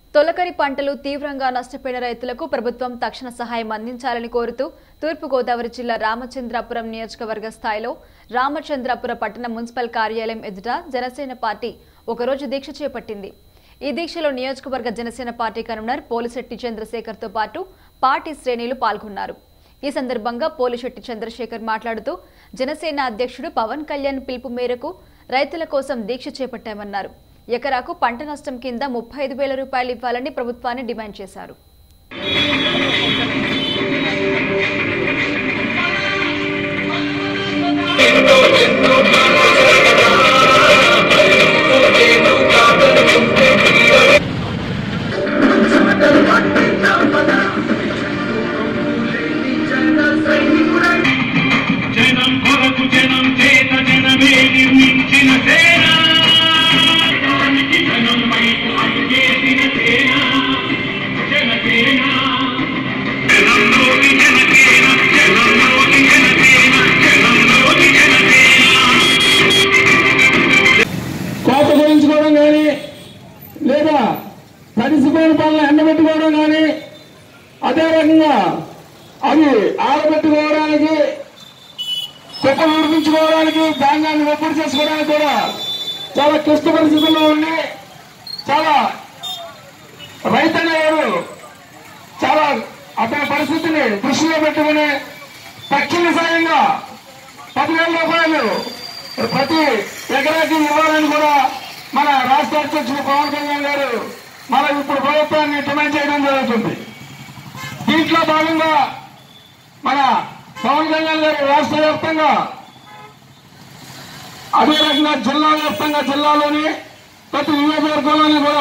తొలకరి పంటలు తీవ్రంగా నష్టపోయిన రైతులకు ప్రభుత్వం తక్షణ సహాయం అందించాలని కోరుతూ తూర్పు గోదావరి జిల్లా రామచంద్రాపురం నియోజకవర్గ స్థాయిలో రామచంద్రాపురం పట్టణ మున్సిపల్ కార్యాలయం ఎదుట జనసేన పార్టీ ఒకరోజు దీక్ష చేపట్టింది। ఈ దీక్షలో నియోజకవర్గ జనసేన పార్టీ కన్వీనర్ పోలిశెట్టి చంద్రశేఖర్ తో పాటు పార్టీ శ్రేణులు పాల్గొన్నారు। ఈ సందర్భంగా పోలిశెట్టి చంద్రశేఖర్ మాట్లాడుతూ జనసేన అధ్యక్షుడు పవన్ కళ్యాణ్ పిలుపు మేరకు రైతుల కోసం దీక్ష చేపట్టామన్నారు। ఎకరాకు పంట నష్టం కింద 35,000 రూపాయలు ఇవ్వాలని ప్రభుత్వాన్ని డిమాండ్ చేశారు। లేదా తడిసిపోయిన పనులు ఎండబెట్టుకోవడం కానీ అదే రకంగా అవి ఆరబెట్టుకోవడానికి కుప్పలు ఉడిపించుకోవడానికి ధాన్యాన్ని వెప్పడి చేసుకోవడానికి కూడా చాలా క్లిష్ట పరిస్థితుల్లో ఉండి చాలా రైతన్నగారు చాలా అతని పరిస్థితిని దృష్టిలో పెట్టుకుని తక్షణ సాయంగా 10,000 రూపాయలు ప్రతి ఎకరాకి ఇవ్వాలని కూడా మన రాష్ట్ర అధ్యక్షుడు పవన్ కళ్యాణ్ గారు మన ఇప్పుడు ప్రభుత్వాన్ని డిమాండ్ చేయడం జరుగుతుంది। దీంట్లో భాగంగా మన పవన్ కళ్యాణ్ గారు రాష్ట్ర వ్యాప్తంగా అదే రకంగా జిల్లా వ్యాప్తంగా జిల్లాలోని ప్రతి నియోజకవర్గంలోని కూడా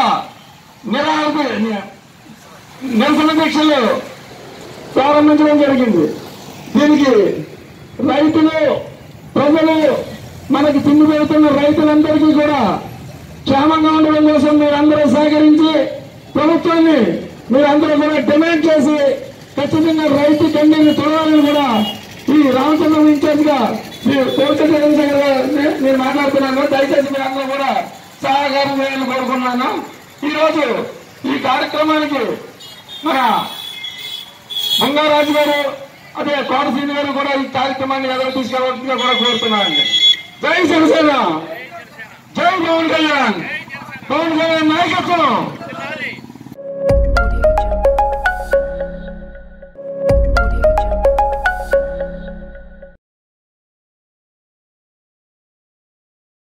నిరసన దీక్షలు ప్రారంభించడం జరిగింది। దీనికి రైతులు ప్రజలు మనకి తిండి పెడుతున్న రైతులందరికీ కూడా క్షేమంగా ఉండడం కోసం మీరందరూ సహకరించి ప్రభుత్వాన్ని మీరందరూ కూడా డిమాండ్ చేసి ఖచ్చితంగా రైతు దండని తొలగాలని కూడా ఈ రామచంద్రం ఇన్ఛార్జ్ గా నేను మాట్లాడుతున్నాను। దయచేసి మీరందరూ కూడా సహకారం చేయాలని కోరుకున్నాను। ఈరోజు ఈ కార్యక్రమానికి మన బంగారాజు గారు అదే కోటసీని గారు కూడా ఈ కార్యక్రమాన్ని ఎదురు తీసుకెళ్ళవలసిందిగా కూడా కోరుతున్నానండి। జై జనసేన, జై పవన్ కళ్యాణ్, పవన్ కళ్యాణ్ నాయకత్వం।